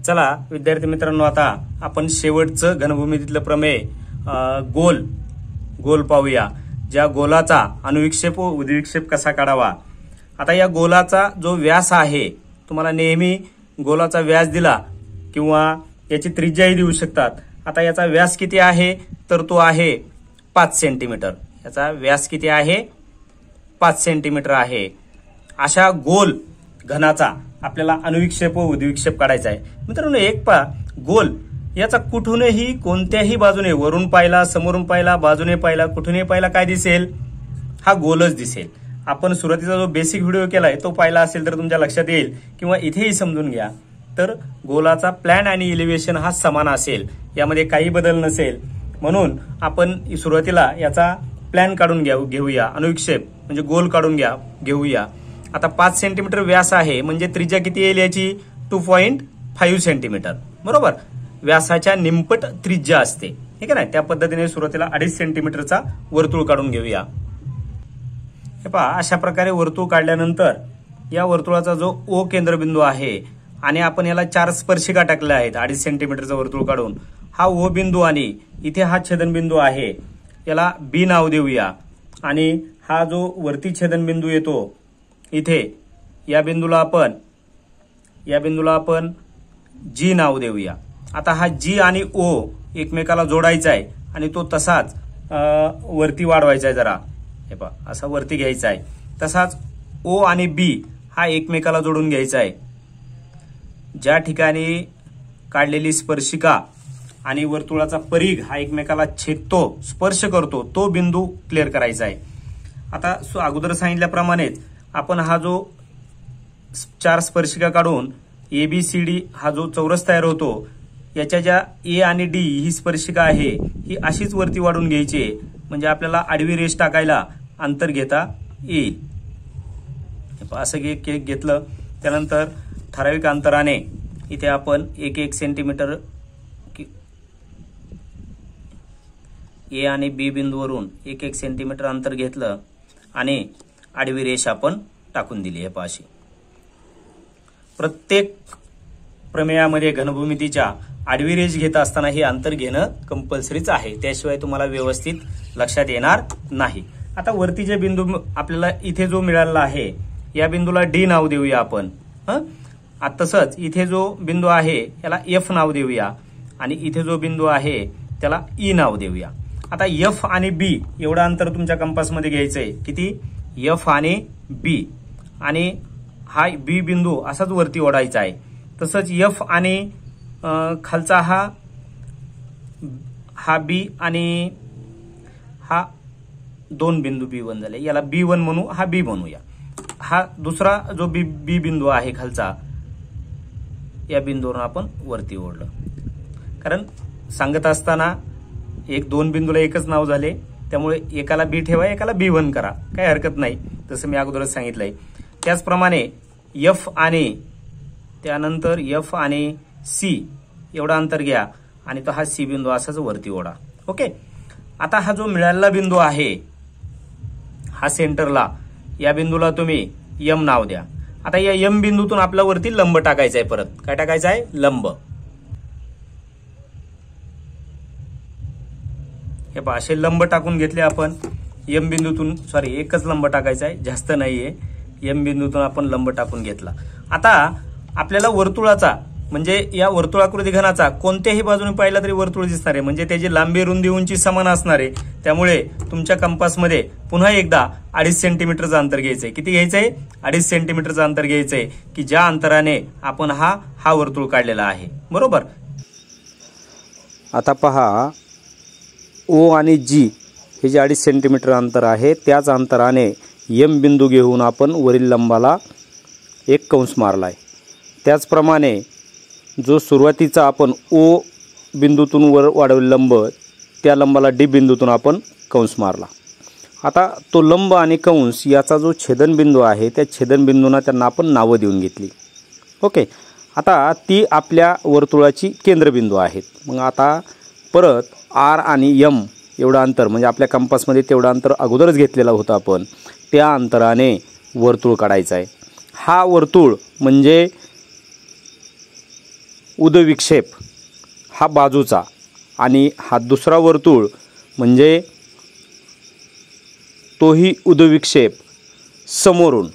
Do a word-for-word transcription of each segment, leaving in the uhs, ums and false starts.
चला विद्यार्थी मित्रांनो, आता आपण शेवटचं घनभूमितीतलं प्रमेय गोल गोल पाहूया. ज्या गोलाचा अनुविक्षेप व उद्विक्षेप कसा काढावा. आता या गोलाचा जो व्यास आहे, तुम्हाला नेहमी गोलाचा व्यास दिला किंवा याची त्रिज्याही देऊ शकतात. आता याचा व्यास किती आहे, तर तो आहे पाच सेंटीमीटर. याचा व्यास किती आहे, पाच सेंटीमीटर आहे. अशा गोल घनाचा आपल्याला अनुविक्षेप व उद्विक्षेप काढायचा आहे. मित्रांनो, एक पा गोल याचा कुठूनही कोणत्याही बाजूने, वरून पाहिला, समोरून पाहिला, बाजूने पाहिला, कुठूनही पाहिला, काय दिसेल, हा गोलच दिसेल. आपण सुरुवातीचा जो बेसिक व्हिडिओ केलाय तो पाहिला असेल तर तुमच्या लक्षात येईल, किंवा इथेही समजून घ्या. तर गोलाचा प्लॅन आणि इलिव्हेशन हा समान असेल, यामध्ये काही बदल नसेल. म्हणून आपण सुरुवातीला याचा प्लॅन काढून घेऊ घेऊया अनुविक्षेप म्हणजे गोल काढून घ्या घेऊया. आता पाच सेंटीमीटर व्यास आहे, म्हणजे त्रिज्या किती येईल याची, टू पॉईंट फाईव्ह सेंटीमीटर. बरोबर, व्यासाच्या निमपट त्रिज्या असते, ठीक आहे ना. त्या पद्धतीने सुरुवातीला अडीच सेंटीमीटरचा वर्तुळ काढून घेऊया. हे पहा, अशा प्रकारे वर्तुळ काढल्यानंतर या वर्तुळाचा जो ओ केंद्रबिंदू आहे, आणि आपण याला चार स्पर्शिका टाकल्या आहेत अडीच सेंटीमीटरचा वर्तुळ काढून. हा ओ बिंदू आणि इथे हा छेदनबिंदू आहे, याला बी नाव देऊया. आणि हा जो वरती छेदनबिंदू येतो इथे, या बिंदूला आपण या बिंदूला आपण जी नाव देऊया. आता हा जी आणि ओ एकमेकाला जोडायचा आहे, आणि तो तसाच वरती वाढवायचा आहे जरा. हे पहा, असा वरती घ्यायचा आहे. तसाच ओ आणि बी हा एकमेकाला जोडून घ्यायचा आहे. ज्या ठिकाणी काढलेली स्पर्शिका आणि वर्तुळाचा परिघ हा एकमेकाला छेदतो, स्पर्श करतो, तो बिंदू क्लिअर करायचा आहे. आता अगोदर सांगितल्याप्रमाणेच आपण हा जो चार स्पर्शिका काढून ए बी सी डी हा जो चौरस तयार होतो, याच्या ज्या ए आणि डी ही स्पर्शिका आहे, ही अशीच वरती वाढून घ्यायची, म्हणजे आपल्याला आडवी रेष टाकायला अंतर घेता येईल. असं केक घेतलं, त्यानंतर ठराविक अंतराने इथे आपण एक एक सेंटीमीटर ए आणि बी बिंदूवरून एक एक सेंटीमीटर अंतर घेतलं, आणि आडवी रेष आपण टाकून दिली. हे पाशी प्रत्येक प्रमेयामध्ये घनभूमितीच्या आडवी रेष घेत असताना हे अंतर घेणं कंपल्सरीच आहे, त्याशिवाय तुम्हाला व्यवस्थित लक्षात येणार नाही. आता वरती जे बिंदू आपल्याला इथे जो मिळाला आहे, या बिंदूला डी नाव देऊया आपण. हं, तसंच इथे जो बिंदू आहे याला एफ नाव देऊया, आणि इथे जो बिंदू आहे त्याला ई नाव देऊया. आता एफ आणि बी एवढं अंतर तुमच्या कंपासमध्ये घ्यायचंय. किती, एफ आणि बी, आणि हा बी बिंदू असाच वरती ओढायचा आहे. तसंच एफ आणि खालचा हा हा बी आणि हा दोन बिंदू बी वन झाले, याला बी वन म्हणू, हा बी म्हणूया. हा दुसरा जो बी बी बिंदू आहे खालचा, या बिंदूवरून आपण वरती ओढलं. कारण सांगत असताना एक दोन बिंदूला एकच नाव झाले, त्यामुळे एकाला बी ठेवा, एकाला बी वन करा, काही हरकत नाही, तसं मी अगोदरच सांगितलंय. त्याचप्रमाणे एफ आणि त्यानंतर एफ आणि सी एवढा अंतर घ्या, आणि तो हा सी बिंदू असाच वरती ओढा. ओके. आता हा जो मिळालेला बिंदू आहे हा सेंटरला, या बिंदूला तुम्ही यम नाव द्या. आता या यम बिंदूतून आपल्या वरती लंब टाकायचा आहे. परत काय टाकायचं आहे, लंब. हे पहा, असे लंब टाकून घेतले आपण यम बिंदूतून. सॉरी, एकच लंब टाकायचा आहे, जास्त नाहीये. यम बिंदूतून आपण लंब टाकून घेतला. आता आपल्याला वर्तुळाचा म्हणजे या वर्तुळाकृती घनाचा कोणत्याही बाजूने पाहिला तरी वर्तुळ दिसणार आहे, म्हणजे त्याची लांबी रुंदी उंची समान असणार आहे. त्यामुळे तुमच्या कंपासमध्ये पुन्हा एकदा अडीच सेंटीमीटरचं अंतर घ्यायचंय. किती घ्यायचंय, अडीच सेंटीमीटरचं अंतर घ्यायचंय, की ज्या अंतराने आपण हा हा वर्तुळ काढलेला आहे. बरोबर. आता पहा, ओ आणि जी हे जे अडीच सेंटीमीटर अंतर आहे, त्याच अंतराने यम बिंदू घेऊन आपण वरील लंबाला एक कंस मारला आहे. त्याचप्रमाणे जो सुरुवातीचा आपण ओ बिंदूतून वर वाढवलेला लंब, त्या लंबाला डी बिंदूतून आपण कंस मारला. आता तो लंब आणि कंस याचा जो छेदनबिंदू आहे, त्या छेदनबिंदूंना त्यांना आपण नावं देऊन घेतली. ओके. आता ती आपल्या वर्तुळाची केंद्रबिंदू आहेत. मग आता परत आर आणि यम एवढं अंतर, म्हणजे आपल्या कंपासमध्ये तेवढं अंतर अगोदरच घेतलेलं होतं आपण, त्या अंतराने वर्तुळ काढायचं आहे. हा वर्तुळ म्हणजे उदविक्षेप हा बाजूचा आणि हा दुसरा वर्तुळ म्हणजे तोही उदविक्षेप समोरून,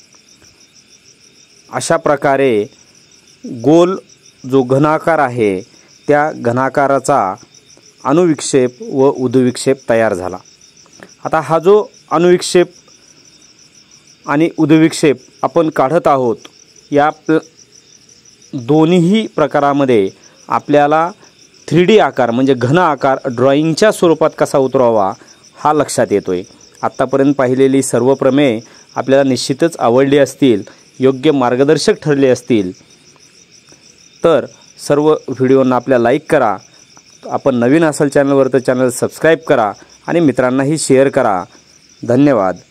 अशा प्रकारे गोल जो घनाकार आहे त्या घनाकाराचा अनुविक्षेप व उदविक्षेप तयार झाला। आता हा जो अनुविक्षेप आणि उदविक्षेप आपण काढत आहोत, या दोन्ही प्रकारामध्ये आपल्याला थ्री डी आकार म्हणजे घन आकार ड्रॉइंगच्या स्वरूपात कसा उतरवावा हा लक्षात येतोय। आत्तापर्यंत पाहिलेली सर्व प्रमेय आपल्याला निश्चितच आवडली असतील, योग्य मार्गदर्शक ठरले असतील, तर सर्व व्हिडिओंना आपल्या लाईक करा। आपण नवीन असाल चॅनलवर तर चॅनल सबस्क्राईब करा आणि मित्रांनाही शेअर करा। धन्यवाद।